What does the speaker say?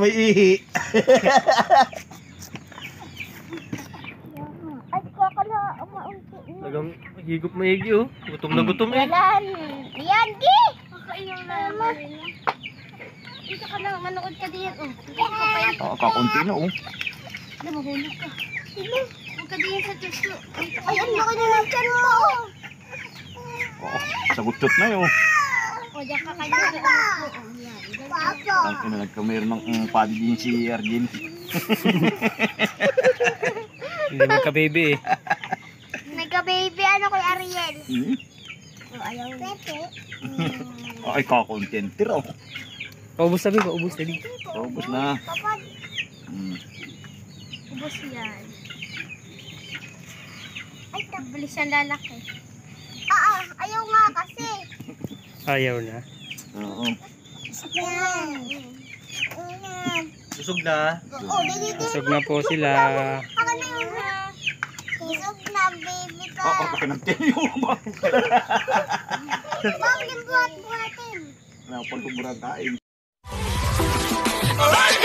may ihi. Ay, kakala, maunti. Talagang higop maigi oh. Gutom na gutom eh. Yalan. Yan, Gi! Kakainom na naman. Dito ka lang, manood ka din. Oh, hindi ka pa yan. Kakunti na oh. Ano, mahulog ka. Sino? Huwag ka din sa tuso. Ay, ang laki na ng tiyan mo. Oo, sagutot na yun. O, diyan ka kayo. Papa. Ang kinalag ka mayroon ng padi din si Arjen. Hindi magka-baby eh. Nagka-baby ano kay Ariel. O, ayaw na. Ay, kakontenter oh. Paubos na, paubos na dito. Ubus na. Papa, Hmm. ubos yan. Ay, bilis yan lalaki. Ayaw nga kasi. Ayaw na. Oo. Yan. Busog na. Oo, dito. Busog na po sila. Ako na yun. Busog na, baby ka. Oo, pakinagtin yung Bakit buhat-buhatin? Napagkuburang kain. Alright.